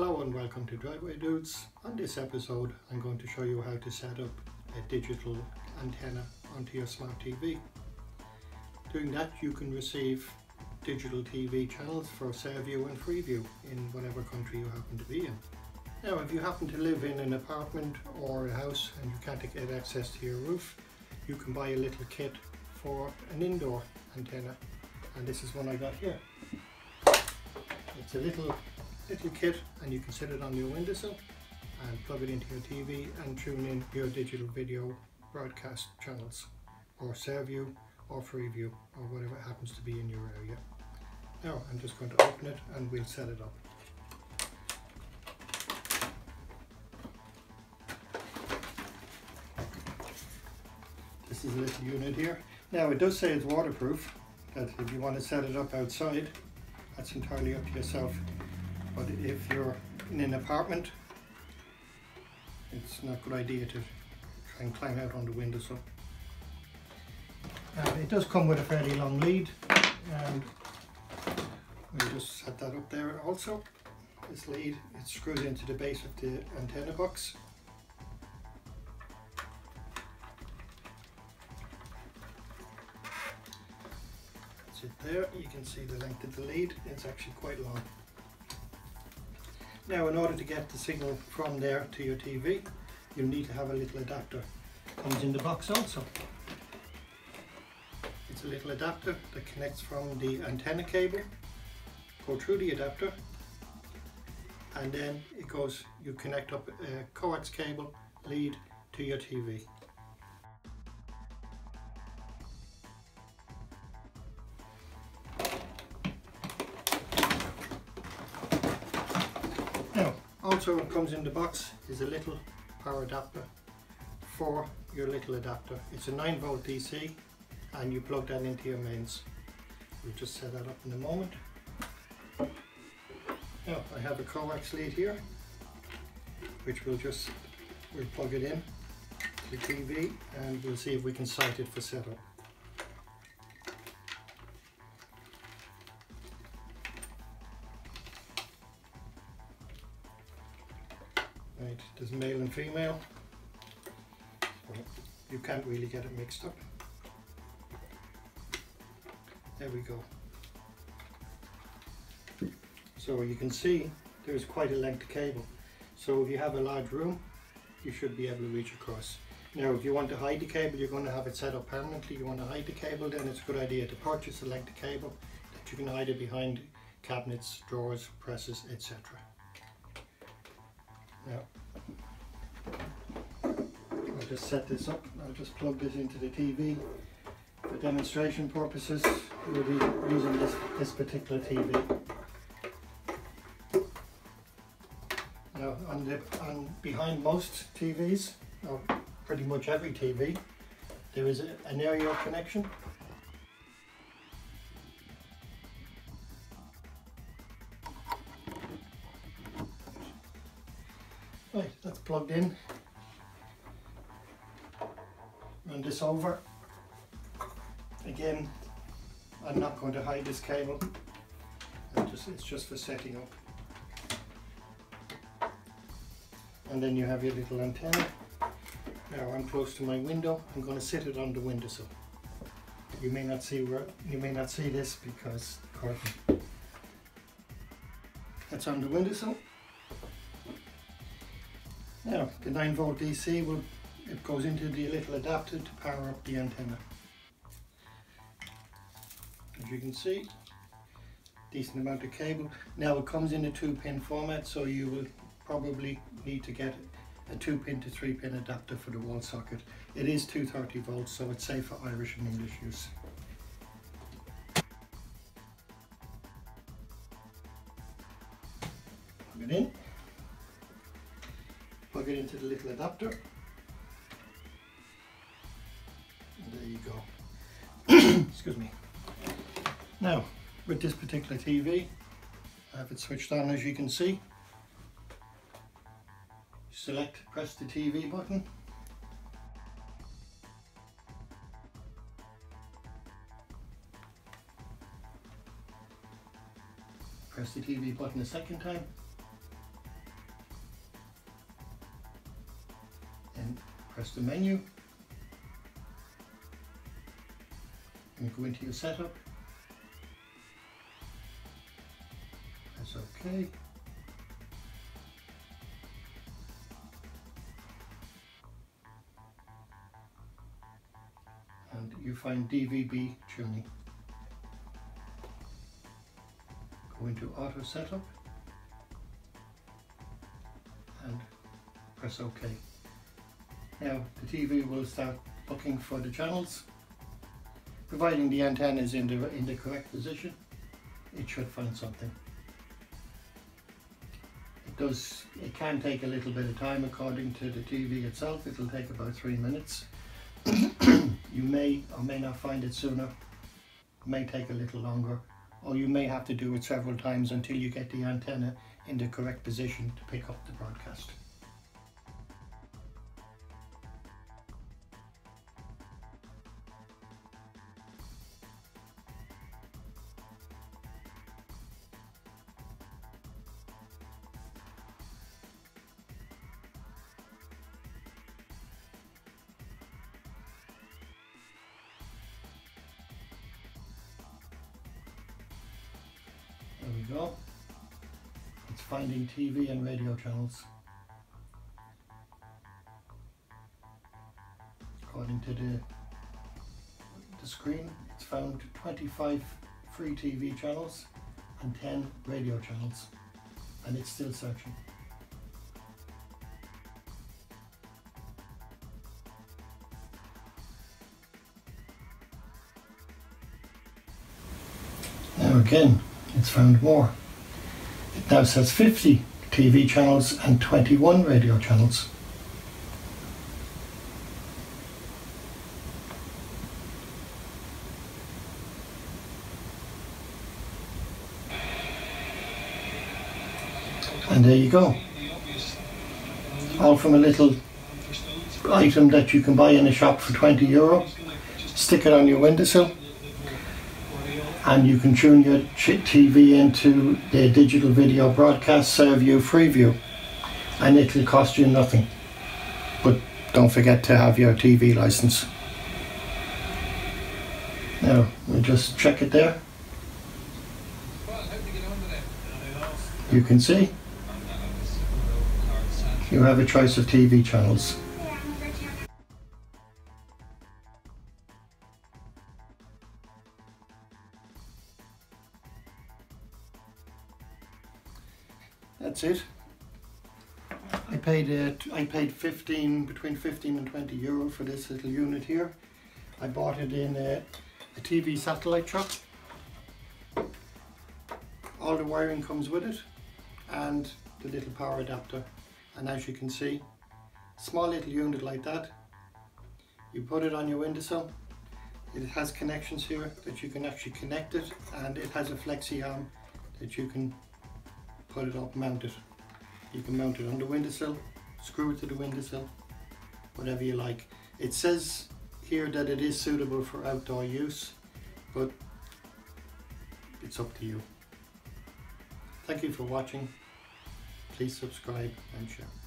Hello and welcome to Driveway Dudes. On this episode I'm going to show you how to set up a digital antenna onto your smart TV. Doing that you can receive digital TV channels for Saorview and Freeview in whatever country you happen to be in. Now if you happen to live in an apartment or a house and you can't get access to your roof, you can buy a little kit for an indoor antenna, and this is one I got here. It's a little kit and you can set it on your windowsill and plug it into your TV and tune in your digital video broadcast channels, or Saorview or Freeview or whatever happens to be in your area. Now I'm just going to open it and we'll set it up. This is a little unit here. Now it does say it's waterproof, that if you want to set it up outside, that's entirely up to yourself. But if you're in an apartment, it's not a good idea to try and climb out on the windowsill. It does come with a fairly long lead, and we'll just set that up there also. This lead, it screws into the base of the antenna box. That's it there. You can see the length of the lead. It's actually quite long. Now in order to get the signal from there to your TV, you need to have a little adapter. Comes in the box also. It's a little adapter that connects from the antenna cable, go through the adapter, and then it goes, you connect up a coax cable lead to your TV. Now, also what comes in the box is a little power adapter for your little adapter. It's a 9-volt DC and you plug that into your mains. We'll just set that up in a moment. Now I have a coax lead here, which we'll plug it in to the TV and we'll see if we can sight it for setup. Right, there's male and female, so you can't really get it mixed up. There we go. So you can see there's quite a length of cable. So if you have a large room, you should be able to reach across. Now if you want to hide the cable, you're going to have it set up permanently. You want to hide the cable, then it's a good idea to purchase a length of cable that you can hide it behind cabinets, drawers, presses, etc. Now, I'll just set this up. I'll just plug this into the TV. For demonstration purposes, we'll be using this particular TV. Now, behind most TVs, or pretty much every TV, there is an aerial connection. Right, that's plugged in. Run this over. Again, I'm not going to hide this cable. It's just for setting up. And then you have your little antenna. Now I'm close to my window. I'm going to sit it on the windowsill. You may not see this because the curtain. That's on the windowsill. Now the 9-volt DC it goes into the little adapter to power up the antenna. As you can see, decent amount of cable. Now it comes in a 2-pin format, so you will probably need to get a 2-pin to 3-pin adapter for the wall socket. It is 230 volts, so it's safe for Irish and English use. Plug it in. Plug it into the little adapter. And there you go. Excuse me. Now, with this particular TV, I have it switched on, as you can see. Press the TV button. Press the TV button a second time. press the menu and go into your setup. Press OK. And you find DVB tuning. Go into auto setup and press OK. Now the TV will start looking for the channels. Providing the antenna is in the correct position, it should find something. It can take a little bit of time according to the TV itself. It'll take about 3 minutes. You may or may not find it sooner. It may take a little longer, or you may have to do it several times until you get the antenna in the correct position to pick up the broadcast. There we go. It's finding TV and radio channels. According to the screen, it's found 25 free TV channels and 10 radio channels, and it's still searching. Now again, it's found more. It now says 50 TV channels and 21 radio channels. And there you go. All from a little item that you can buy in a shop for €20. Stick it on your windowsill, and you can tune your TV into the digital video broadcast Saorview Freeview, and it'll cost you nothing. But don't forget to have your TV license. Now we'll just check it there. You can see you have a choice of TV channels. That's it. I paid between 15 and €20 for this little unit here. I bought it in a TV satellite shop. All the wiring comes with it, and the little power adapter. And as you can see, small little unit like that. You put it on your windowsill. It has connections here that you can actually connect it, and it has a flexi arm that you can put it up, mount it. You can mount it on the windowsill, screw it to the windowsill, whatever you like. It says here that it is suitable for outdoor use, but it's up to you. Thank you for watching. Please subscribe and share.